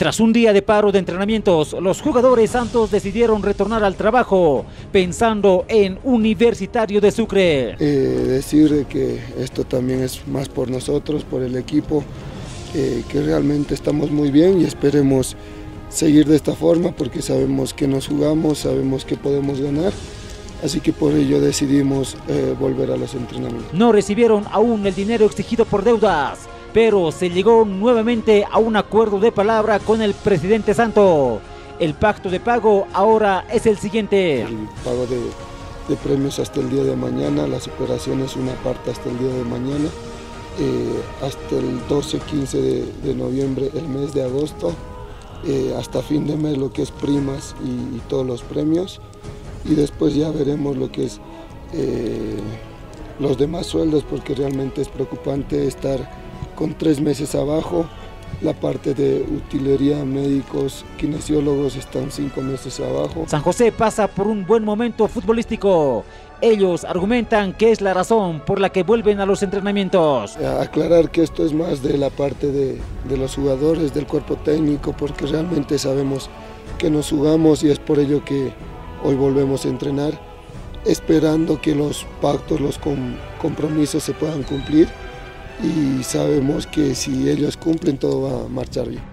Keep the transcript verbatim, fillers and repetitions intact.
Tras un día de paro de entrenamientos, los jugadores santos decidieron retornar al trabajo, pensando en Universitario de Sucre. Eh, decir que esto también es más por nosotros, por el equipo, eh, que realmente estamos muy bien y esperemos seguir de esta forma porque sabemos que nos jugamos, sabemos que podemos ganar. Así que por ello decidimos eh, volver a los entrenamientos. No recibieron aún el dinero exigido por deudas, pero se llegó nuevamente a un acuerdo de palabra con el presidente Santo. El pacto de pago ahora es el siguiente. El pago de, de premios hasta el día de mañana, las operaciones una parte hasta el día de mañana, eh, hasta el doce quince de, de noviembre, el mes de agosto, eh, hasta fin de mes lo que es primas y, y todos los premios. Y después ya veremos lo que es eh, los demás sueldos, porque realmente es preocupante estar con tres meses abajo. La parte de utilería, médicos, kinesiólogos están cinco meses abajo. San José pasa por un buen momento futbolístico. Ellos argumentan que es la razón por la que vuelven a los entrenamientos. Aclarar que esto es más de la parte de, de los jugadores, del cuerpo técnico, porque realmente sabemos que nos jugamos y es por ello que hoy volvemos a entrenar, esperando que los pactos, los com compromisos se puedan cumplir y sabemos que si ellos cumplen todo va a marchar bien.